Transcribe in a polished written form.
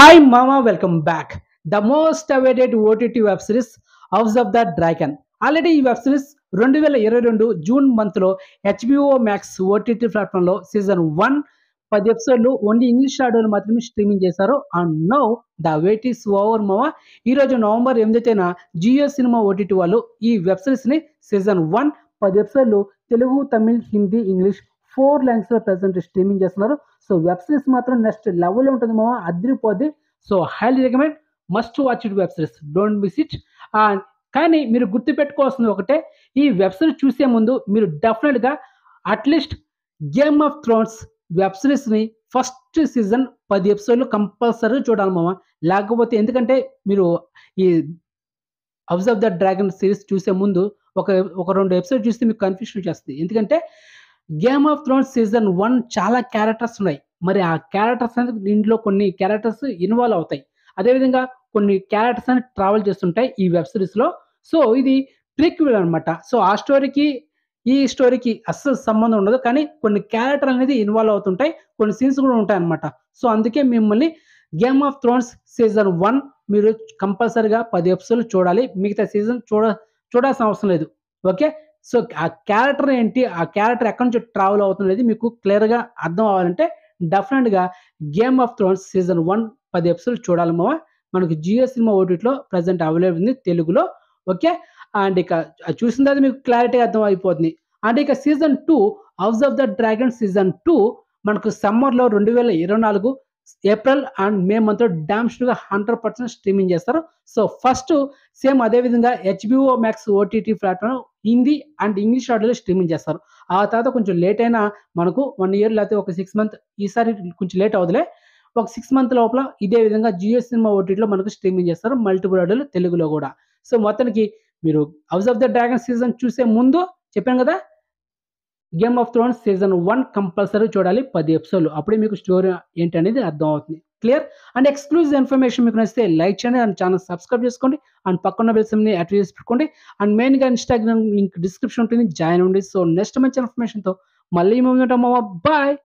Hi Mama, welcome back. The most awaited OTT web series House of the Dragon. Already ఈ web series 2022 June మంత్లో HBO max OTT ప్లాట్ఫామ్లో season 1 10 ఎపిసోడ్లు only English ఆడియోలు మాత్రమే streaming చేశారు. And now the wait is over మావా. ఈరోజు November 8న జియో సినిమా ఓటీటీ వాళ్ళు ఈ వెబ్ సిరీస్ని సీజన్ 1 10 ఎపిసోడ్లు తెలుగు, తమిళ్, హిందీ, ఇంగ్లీష్ 4 లాంగ్వేజ్లో ప్రజెంట్ స్ట్రీమింగ్ చేస్తున్నారు. సో వెబ్ సిరీస్ మాత్రం నెక్స్ట్ లెవెల్లో ఉంటుంది మావా, అదిరిపోద్ది. So highly recommend, must watch it web series, don't miss it. And కానీ మీరు గుర్తుపెట్టుకోవాల్సింది ఒకటే, ఈ వెబ్ సిరీస్ చూసే ముందు మీరు డెఫినెట్గా at least game of thrones web సిరీస్ని ఫస్ట్ సీజన్ 10 ఎపిసోడ్లు కంపల్సరీ చూడాలి మామ. లేకపోతే ఎందుకంటే మీరు ఈ house of the dragon series చూసే ముందు ఒక ఒక 2 ఎపిసోడ్ చూస్తే మీకు కన్ఫ్యూషన్ వచ్చేస్తుంది. ఎందుకంటే గేమ్ ఆఫ్ థ్రోన్స్ సీజన్ 1 చాలా క్యారెక్టర్స్ ఉన్నాయి. మరి ఆ క్యారెక్టర్స్ అనేది దీంట్లో కొన్ని క్యారెక్టర్స్ ఇన్వాల్వ్ అవుతాయి. అదేవిధంగా కొన్ని క్యారెక్టర్స్ అనేది ట్రావెల్ చేస్తుంటాయి ఈ వెబ్ సిరీస్లో. సో ఇది ప్రీక్వెల్ అనమాట. సో ఆ స్టోరీకి ఈ స్టోరీకి అస్సలు సంబంధం ఉండదు. కానీ కొన్ని క్యారెక్టర్ అనేది ఇన్వాల్వ్ అవుతుంటాయి, కొన్ని సీన్స్ కూడా ఉంటాయి అనమాట. సో అందుకే మిమ్మల్ని గేమ్ ఆఫ్ థ్రోన్స్ సీజన్ 1 మీరు కంపల్సరీగా 10 ఎపిసోడ్లు చూడాలి. మిగతా సీజన్ చూడాల్సిన అవసరం లేదు. ఓకే. సో ఆ క్యారెక్టర్ ఏంటి, ఆ క్యారెక్టర్ ఎక్కడి నుంచి ట్రావెల్ అవుతున్నది మీకు క్లియర్గా అర్థం అవ్వాలంటే డెఫినెట్గా గేమ్ ఆఫ్ థ్రోన్స్ సీజన్ 1 10 ఎపిసోడ్లు చూడాలి మావా. మనకు జియో సినిమా ఓటీటీలో ప్రజెంట్ అవైలబుల్ ఉంది తెలుగులో. ఓకే. అండ్ ఇక అది చూసిన తర్వాత మీకు క్లారిటీ అర్థం అయిపోతుంది. అండ్ ఇక season 2 house of the dragon season 2 మనకు సమ్మర్లో 2024 ఏప్రిల్ అండ్ మే మంత్లో డామ్ షూర్గా 100% స్ట్రీమింగ్ చేస్తారు. సో ఫస్ట్ సేమ్ అదేవిధంగా HBO max OTT platform Hindi and English ఆడియోలో స్ట్రీమింగ్ చేస్తారు. ఆ తర్వాత కొంచెం లేట్ అయినా మనకు 1 ఇయర్ లేకపోతే ఒక 6 మంత్, ఈసారి కొంచెం లేట్ అవుదులే, ఒక 6 మంత్ లోపల ఇదే విధంగా జియో సినిమా ఓటీటీలో మనకు స్ట్రీమింగ్ చేస్తారు, మల్టిపుల్ ఆడియోలు తెలుగులో కూడా. సో మొత్తానికి మీరు house of the dragon season చూసే ముందు చెప్పాను కదా, game of thrones season 1 compulsory చూడాలి 10 ఎపిసోడ్లు. అప్పుడే మీకు స్టోరీ ఏంటి అనేది అర్థం అవుతుంది. క్లియర్. అండ్ ఎక్స్క్లూజివ్ ఇన్ఫర్మేషన్ మీకు నచ్చితే లైక్ చేయండి అండ్ ఛానల్ సబ్స్క్రైబ్ చేసుకోండి. అండ్ పక్కన బెల్ సింబల్ని యాక్టివేట్ చేసి పెట్టుకోండి. అండ్ మెయిన్గా ఇన్స్టాగ్రామ్ లింక్ డిస్క్రిప్షన్ ఉంటుంది, జాయిన్ అవ్వండి. సో నెక్స్ట్ మంచి ఇన్ఫర్మేషన్తో మళ్ళీ మేము ఉంటాం. బాయ్.